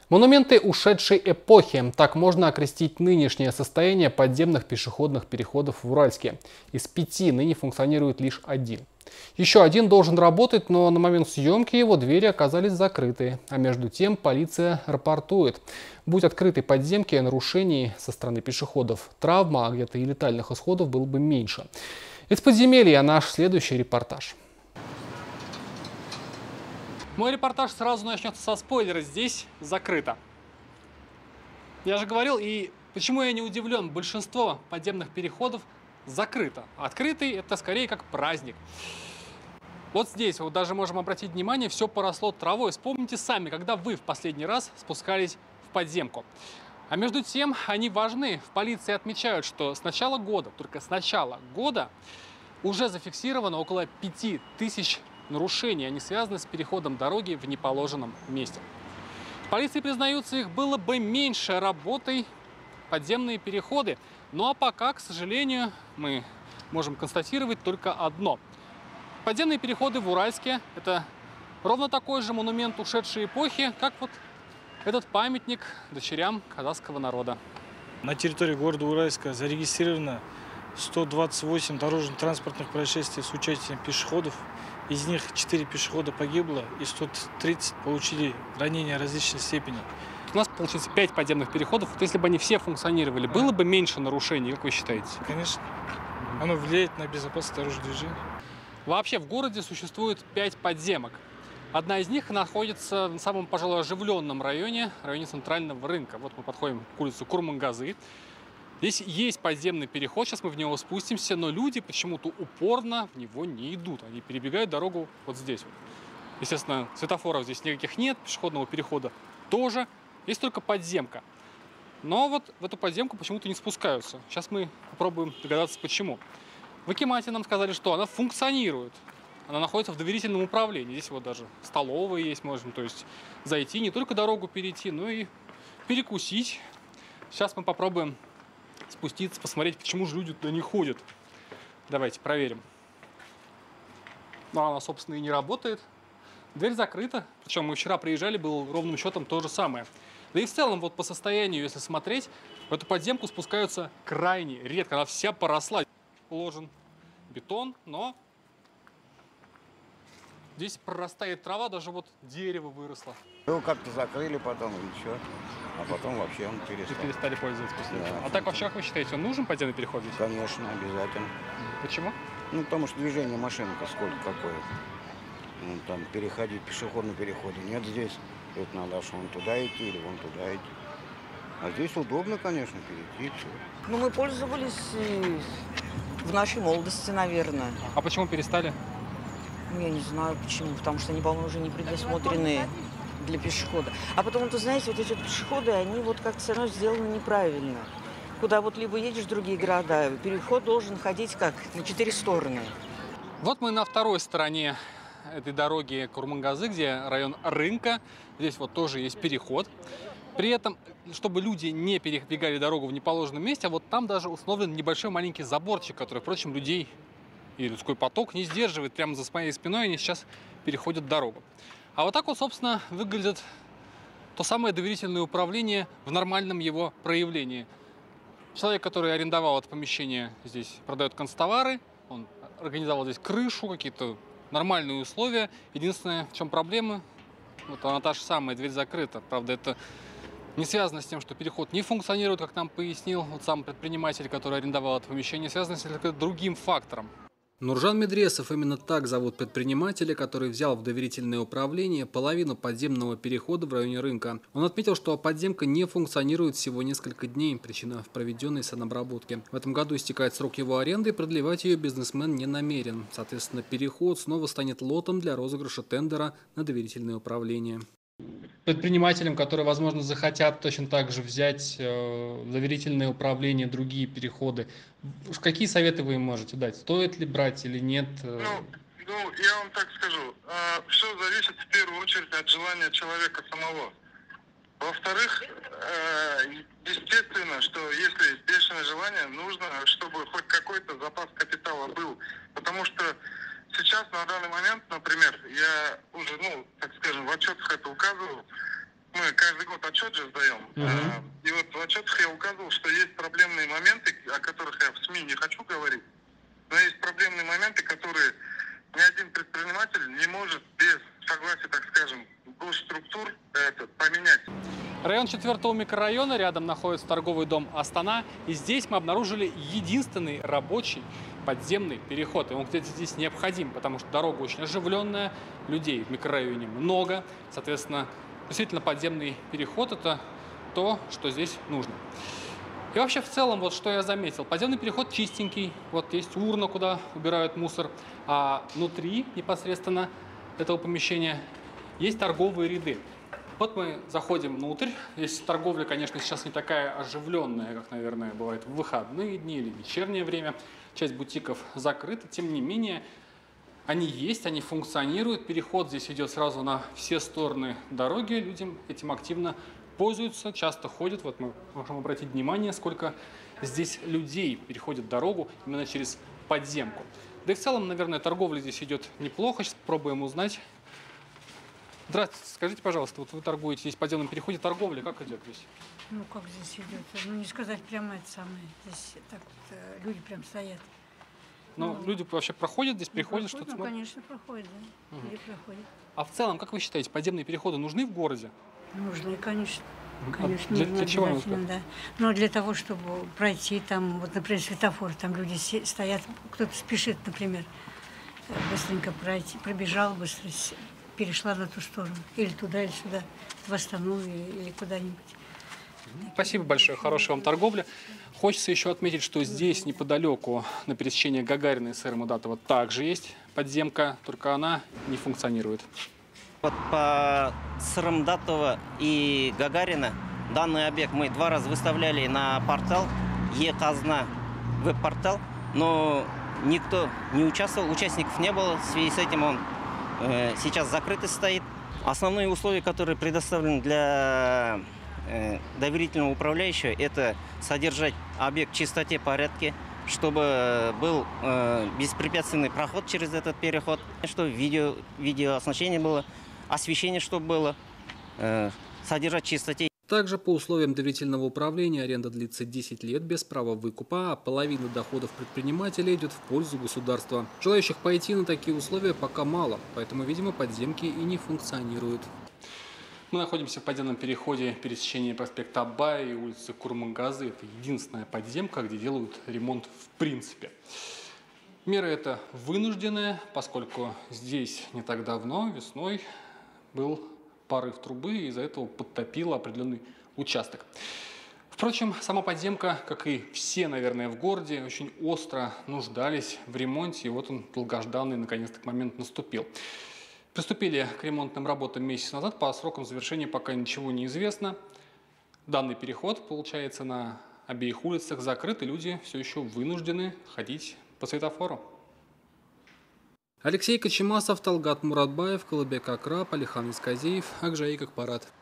Монументы ушедшей эпохи. Так можно окрестить нынешнее состояние подземных пешеходных переходов в Уральске. Из 5 ныне функционирует лишь один. Еще один должен работать, но на момент съемки его двери оказались закрыты. А между тем полиция рапортует. Будь открыты подземки, нарушений со стороны пешеходов, травма, а где-то и летальных исходов было бы меньше. Из подземелья наш следующий репортаж. Мой репортаж сразу начнется со спойлера. Здесь закрыто. Я же говорил, и почему я не удивлен, большинство подземных переходов закрыто. Открытый — это скорее как праздник. Вот здесь вот даже можем обратить внимание, все поросло травой. Вспомните сами, когда вы в последний раз спускались в подземку. А между тем они важны. В полиции отмечают, что с начала года, только с начала года, уже зафиксировано около 5000 нарушений. Они связаны с переходом дороги в неположенном месте. В полиции признаются, их было бы меньше работой подземные переходы. Ну а пока, к сожалению, мы можем констатировать только одно. Подземные переходы в Уральске – это ровно такой же монумент ушедшей эпохи, как вот этот памятник дочерям казахского народа. На территории города Уральска зарегистрировано 128 дорожно-транспортных происшествий с участием пешеходов. Из них 4 пешехода погибло и 130 получили ранения различной степени. У нас получается 5 подземных переходов. Вот если бы они все функционировали, было бы меньше нарушений, как вы считаете? Конечно. Оно влияет на безопасность дорожного движения. Вообще в городе существует 5 подземок. Одна из них находится в самом, пожалуй, оживленном районе центрального рынка. Вот мы подходим к улице Курмангазы. Здесь есть подземный переход, сейчас мы в него спустимся, но люди почему-то упорно в него не идут. Они перебегают дорогу вот здесь. Естественно, светофоров здесь никаких нет, пешеходного перехода тоже. Есть только подземка. Но вот в эту подземку почему-то не спускаются. Сейчас мы попробуем догадаться, почему. В акимате нам сказали, что она функционирует. Она находится в доверительном управлении. Здесь вот даже столовая есть, можем, то есть зайти, не только дорогу перейти, но и перекусить. Сейчас мы попробуем спуститься, посмотреть, почему же люди туда не ходят. Давайте проверим. Ну, она, собственно, и не работает. Дверь закрыта. Причем мы вчера приезжали, было ровным счетом то же самое. Да и в целом, вот по состоянию, если смотреть, в эту подземку спускаются крайне редко. Она вся поросла. Уложен бетон, но здесь прорастает трава, даже вот дерево выросло. Его как-то закрыли потом, и что? А потом вообще он перестал. И перестали пользоваться после этого. Да. А так вообще, как вы считаете, он нужен подземный переход здесь? Конечно, обязательно. Почему? Ну, потому что движение машин-то сколько какое. Ну, там переходить, пешеходные переходы нет здесь. Это надо, что вон туда идти или вон туда идти. А здесь удобно, конечно, перейти. Все. Ну, мы пользовались в нашей молодости, наверное. А почему перестали? Ну, я не знаю почему, потому что они, по-моему, уже не предусмотрены для пешехода. А потом, вы знаете, вот эти вот пешеходы, они вот как-то все равно сделаны неправильно. Куда вот либо едешь в другие города, переход должен ходить как? На 4 стороны. Вот мы на второй стороне этой дороги Курмангазы, где район рынка. Здесь вот тоже есть переход. При этом, чтобы люди не перебегали дорогу в неположенном месте, а вот там даже установлен небольшой маленький заборчик, который, впрочем, людей и людской поток не сдерживает. Прямо за моей спиной они сейчас переходят дорогу. А вот так вот, собственно, выглядит то самое доверительное управление в нормальном его проявлении. Человек, который арендовал это помещение, здесь продает канцтовары, он организовал здесь крышу, какие-то нормальные условия. Единственное, в чем проблема, вот она та же самая, дверь закрыта. Правда, это не связано с тем, что переход не функционирует, как нам пояснил вот сам предприниматель, который арендовал это помещение, связано с другим фактором. Нуржан Медресов, именно так зовут предпринимателя, который взял в доверительное управление половину подземного перехода в районе рынка. Он отметил, что подземка не функционирует всего несколько дней, причина в проведенной санобработке. В этом году истекает срок его аренды, и продлевать ее бизнесмен не намерен. Соответственно, переход снова станет лотом для розыгрыша тендера на доверительное управление. Предпринимателям, которые, возможно, захотят точно так же взять доверительное управление, другие переходы, какие советы вы им можете дать? Стоит ли брать или нет? Ну, я вам так скажу. Все зависит в первую очередь от желания человека самого. Во-вторых, естественно, что если есть бешеное желание, нужно, чтобы хоть какой-то запас капитала был. Потому что сейчас, на данный момент, например, я уже, так скажем, в отчетах это указывал, мы каждый год отчет же сдаем. И вот в отчетах я указывал, что есть проблемные моменты, о которых я в СМИ не хочу говорить. Но есть проблемные моменты, которые ни один предприниматель не может без согласия, так скажем, госструктур поменять. Район 4-го микрорайона, рядом находится торговый дом «Астана». И здесь мы обнаружили единственный рабочий подземный переход. И он где-то здесь необходим, потому что дорога очень оживленная, людей в микрорайоне много. Соответственно, действительно подземный переход – это то, что здесь нужно. И вообще в целом, вот что я заметил, подземный переход чистенький. Вот есть урна, куда убирают мусор. А внутри непосредственно этого помещения есть торговые ряды. Вот мы заходим внутрь. Здесь торговля, конечно, сейчас не такая оживленная, как, наверное, бывает в выходные дни или вечернее время. Часть бутиков закрыта. Тем не менее, они есть, они функционируют. Переход здесь идет сразу на все стороны дороги. Людям этим активно пользуются, часто ходят. Вот мы можем обратить внимание, сколько здесь людей переходят дорогу именно через подземку. Да и в целом, наверное, торговля здесь идет неплохо. Сейчас попробуем узнать. Здравствуйте, скажите, пожалуйста, вот вы торгуете здесь в подземном переходе, торговля как идет здесь? Ну, как здесь идет? Ну, не сказать прямо это самое. Здесь так вот люди прям стоят. Ну, люди вообще проходят здесь, приходят, проходят, что-то смотрят? конечно, проходят, да. Люди проходят. А в целом, как вы считаете, подземные переходы нужны в городе? Нужны, конечно. Конечно, для чего обязательно, да. Но для того, чтобы пройти там, вот, например, светофор, там люди стоят, кто-то спешит, например, быстренько пройти, пробежал быстро, перешла на ту сторону, или туда, или сюда, в Астану, или куда-нибудь. Спасибо большое, хорошей вам торговли. Хочется еще отметить, что здесь неподалеку на пересечении Гагарина и Сыра Мудатова также есть подземка, только она не функционирует. Вот по Сырымдатова и Гагарина данный объект мы 2 раза выставляли на портал Е-казна веб-портал, но никто не участвовал, участников не было. В связи с этим он сейчас закрытый стоит. Основные условия, которые предоставлены для доверительного управляющего, это содержать объект в чистоте, порядке, чтобы был беспрепятственный проход через этот переход, чтобы видеооснащение было, освещение чтобы было, содержать в чистоте. Также по условиям доверительного управления аренда длится 10 лет без права выкупа, а половина доходов предпринимателя идет в пользу государства. Желающих пойти на такие условия пока мало, поэтому, видимо, подземки и не функционируют. Мы находимся в подземном переходе пересечения проспекта Абая и улицы Курмангазы. Это единственная подземка, где делают ремонт в принципе. Мера эта вынужденная, поскольку здесь не так давно, весной, был порыв трубы, и из-за этого подтопило определенный участок. Впрочем, сама подземка, как и все, наверное, в городе, очень остро нуждались в ремонте, и вот он долгожданный, наконец-то, момент наступил. Приступили к ремонтным работам месяц назад, по срокам завершения пока ничего не известно. Данный переход, получается, на обеих улицах закрыт, и люди все еще вынуждены ходить по светофору. Алексей Кочемасов, Талгат Муратбаев, Колыбек Акраб, Алихан Исказеев, Акжаик Акпарат.